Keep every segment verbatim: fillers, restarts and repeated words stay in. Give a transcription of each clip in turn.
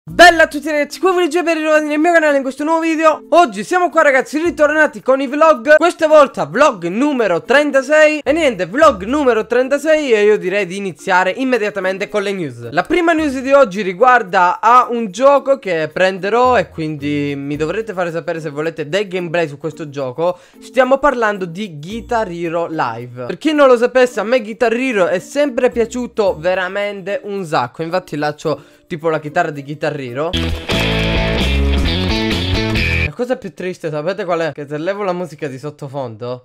Bella a tutti ragazzi, qui Voligia per ritrovati nel mio canale in questo nuovo video. Oggi siamo qua ragazzi ritornati con i vlog. Questa volta vlog numero trentasei. E niente, vlog numero trentasei. E io direi di iniziare immediatamente con le news. La prima news di oggi riguarda a un gioco che prenderò, e quindi mi dovrete fare sapere se volete dei gameplay su questo gioco. Stiamo parlando di Guitar Hero Live. Per chi non lo sapesse, a me Guitar Hero è sempre piaciuto veramente un sacco. Infatti là c'ho tipo la chitarra di Guitar Hero. La cosa più triste, sapete qual è? Che se levo la musica di sottofondo.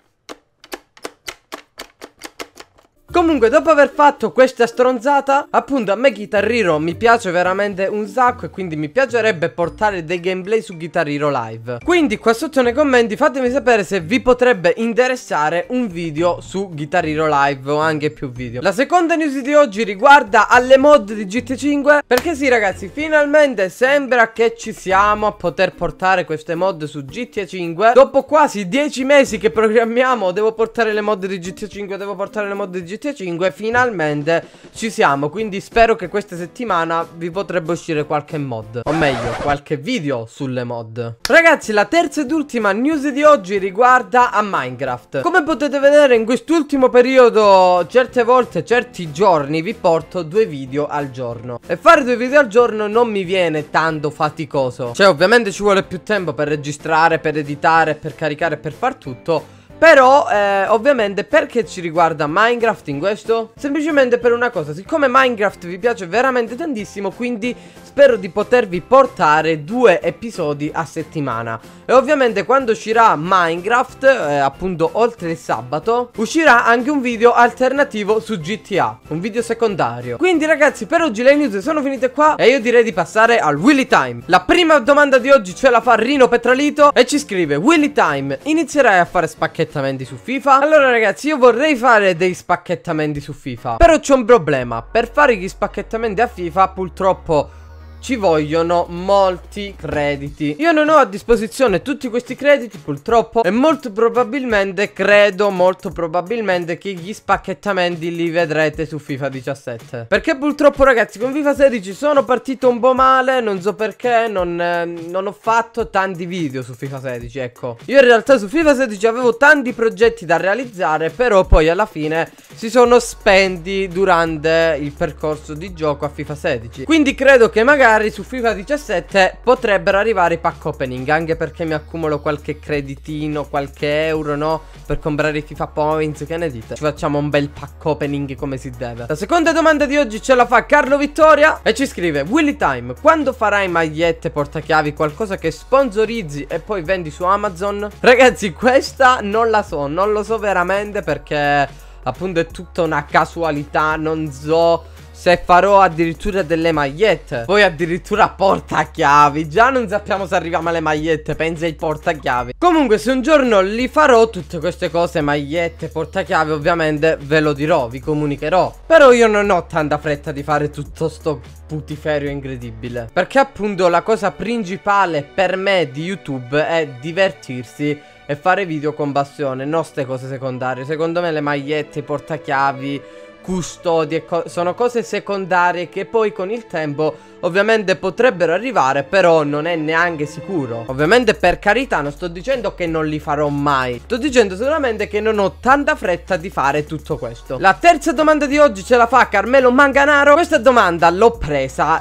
Comunque, dopo aver fatto questa stronzata, appunto a me Guitar Hero mi piace veramente un sacco, e quindi mi piacerebbe portare dei gameplay su Guitar Hero Live. Quindi qua sotto nei commenti fatemi sapere se vi potrebbe interessare un video su Guitar Hero Live o anche più video. La seconda news di oggi riguarda alle mod di G T A cinque. Perché sì ragazzi, finalmente sembra che ci siamo a poter portare queste mod su G T A cinque. Dopo quasi dieci mesi che programmiamo, devo portare le mod di G T A cinque, devo portare le mod di G T A cinque, finalmente ci siamo. Quindi spero che questa settimana vi potrebbe uscire qualche mod, o meglio qualche video sulle mod. Ragazzi, la terza ed ultima news di oggi riguarda a Minecraft. Come potete vedere in quest'ultimo periodo, certe volte, certi giorni vi porto due video al giorno, e fare due video al giorno non mi viene tanto faticoso. Cioè ovviamente ci vuole più tempo per registrare, per editare, per caricare, per far tutto. Però eh, ovviamente perché ci riguarda Minecraft in questo? Semplicemente per una cosa: siccome Minecraft vi piace veramente tantissimo, quindi spero di potervi portare due episodi a settimana. E ovviamente quando uscirà Minecraft, eh, appunto oltre il sabato, uscirà anche un video alternativo su G T A, un video secondario. Quindi ragazzi, per oggi le news sono finite qua, e io direi di passare al Willy Time. La prima domanda di oggi ce la fa Rino Petralito e ci scrive: Willy Time, inizierai a fare spacchetti su FIFA? Allora ragazzi, io vorrei fare dei spacchettamenti su FIFA, però c'è un problema: per fare gli spacchettamenti a FIFA purtroppo ci vogliono molti crediti. Io non ho a disposizione tutti questi crediti purtroppo, e molto probabilmente, credo molto probabilmente che gli spacchettamenti li vedrete su FIFA diciassette. Perché purtroppo ragazzi con FIFA sedici sono partito un po' male, non so perché, non, eh, non ho fatto tanti video su FIFA sedici, ecco. Io in realtà su FIFA sedici avevo tanti progetti da realizzare, però poi alla fine si sono spenti durante il percorso di gioco a FIFA sedici. Quindi credo che magari su FIFA diciassette potrebbero arrivare i pack opening, anche perché mi accumulo qualche creditino, qualche euro, no? Per comprare i FIFA points, che ne dite? Ci facciamo un bel pack opening come si deve. La seconda domanda di oggi ce la fa Carlo Vittoria e ci scrive: Willy Time, quando farai magliette, portachiavi, qualcosa che sponsorizzi e poi vendi su Amazon? Ragazzi, questa non la so, non lo so veramente, perché appunto è tutta una casualità. Non so se farò addirittura delle magliette, poi addirittura portachiavi. Già non sappiamo se arriviamo alle magliette, pensa ai portachiavi. Comunque se un giorno li farò tutte queste cose, magliette, portachiavi, ovviamente ve lo dirò, vi comunicherò. Però io non ho tanta fretta di fare tutto sto putiferio incredibile, perché appunto la cosa principale per me di YouTube è divertirsi e fare video con passione, non ste cose secondarie. Secondo me le magliette, i portachiavi, custodie co sono cose secondarie che poi con il tempo ovviamente potrebbero arrivare, però non è neanche sicuro. Ovviamente, per carità, non sto dicendo che non li farò mai, sto dicendo solamente che non ho tanta fretta di fare tutto questo. La terza domanda di oggi ce la fa Carmelo Manganaro. Questa domanda l'ho presa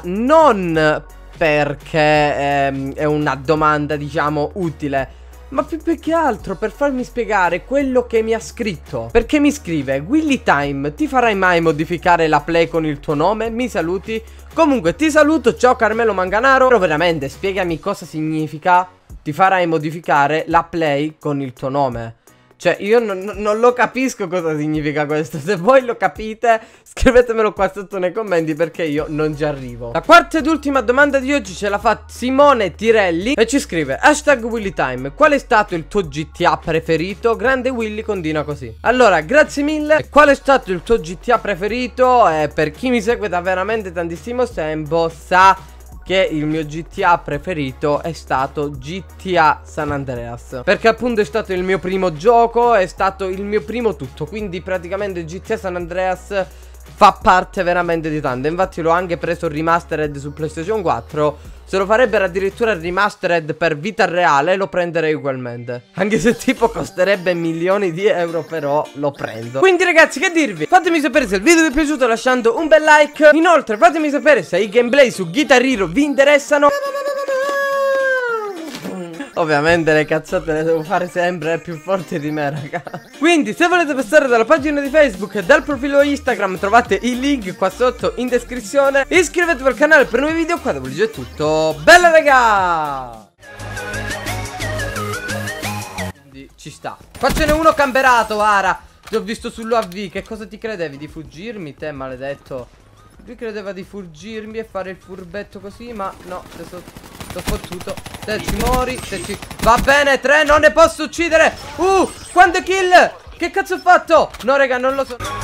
non perché ehm, è una domanda diciamo utile, ma più che altro per farmi spiegare quello che mi ha scritto. Perché mi scrive: Willy Time, ti farai mai modificare la play con il tuo nome? Mi saluti? Comunque ti saluto, ciao Carmelo Manganaro. Però veramente spiegami cosa significa ti farai modificare la play con il tuo nome. Cioè io non, non lo capisco cosa significa questo. Se voi lo capite scrivetemelo qua sotto nei commenti, perché io non ci arrivo. La quarta ed ultima domanda di oggi ce la fa Simone Tirelli e ci scrive: hashtag Willy Time, qual è stato il tuo G T A preferito? Grande Willy, continua così. Allora, grazie mille. Qual è stato il tuo G T A preferito? Eh, per chi mi segue da veramente tantissimo tempo sa che il mio G T A preferito è stato G T A San Andreas, perché appunto è stato il mio primo gioco, è stato il mio primo tutto. Quindi praticamente G T A San Andreas fa parte veramente di tanto. Infatti l'ho anche preso remastered su PlayStation quattro. Se lo farebbero addirittura remastered per vita reale, lo prenderei ugualmente. Anche se tipo costerebbe milioni di euro, però lo prendo. Quindi ragazzi, che dirvi? Fatemi sapere se il video vi è piaciuto lasciando un bel like. Inoltre fatemi sapere se i gameplay su Guitar Hero vi interessano. Ovviamente le cazzate le devo fare sempre, è più forte di me, raga. Quindi se volete passare dalla pagina di Facebook e dal profilo Instagram, trovate i link qua sotto in descrizione. Iscrivetevi al canale per nuovi video. Qua da Luigi è tutto. Bella raga. Quindi ci sta. Faccene uno camperato, Ara. Ti ho visto sull'O A V. Che cosa ti credevi? Di fuggirmi, te maledetto? Lui credeva di fuggirmi e fare il furbetto così, ma no, adesso t'ho fottuto. Te ci muori, te ci... Va bene, tre, non ne posso uccidere. Uh, quante kill? Che cazzo ho fatto? No, raga, non lo so.